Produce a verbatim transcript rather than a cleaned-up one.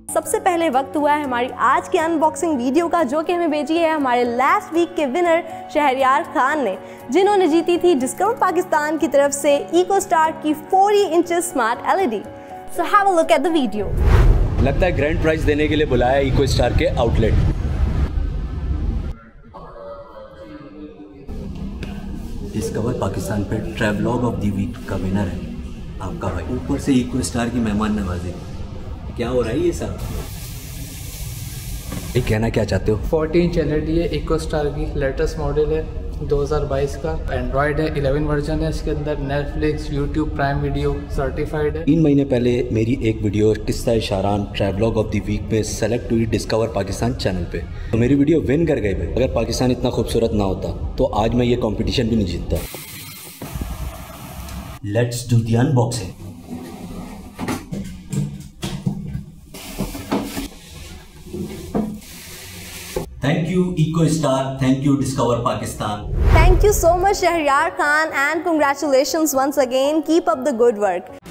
सबसे पहले वक्त हुआ है हमारी आज की अनबॉक्सिंग वीडियो का, जो कि हमें भेजी है हमारे लास्ट वीक के विनर शहरयार खान ने, जिन्होंने जीती थी डिस्कवर पाकिस्तान की तरफ से इकोस्टार की चालीस inches smart LED. So have a look at the video. लगता है ग्रैंड प्राइज देने के लिए बुलाया इकोस्टार के आउटलेट। डिस्कवर पाकिस्तान पे ट्रैवलॉग ऑफ द वीक का विनर है आपका भाई, ऊपर से इकोस्टार की मेहमान नवाजी। क्या हो रहा है ये सब? ये कहना क्या चाहते हो? फोर्टीन इंच एलईडी है, इकोस्टार की लेटेस्ट मॉडल है, दो हज़ार बाईस का। एंड्रॉयड है, इलेवन वर्जन है इसके अंदर। Netflix, YouTube, Prime video certified है। तीन महीने पहले मेरी एक वीडियो किस्सा शारान ट्रैवलॉग ऑफ द वीक पे सेलेक्ट हुई डिस्कवर पाकिस्तान चैनल पे, तो मेरी वीडियो विन कर गई भाई। अगर पाकिस्तान इतना खूबसूरत ना होता तो आज मैं ये कंपटीशन भी नहीं जीतता। Let's do the unboxing. Thank you EcoStar, thank you Discover Pakistan. Thank you so much Shahryar Khan and congratulations once again. Keep up the good work.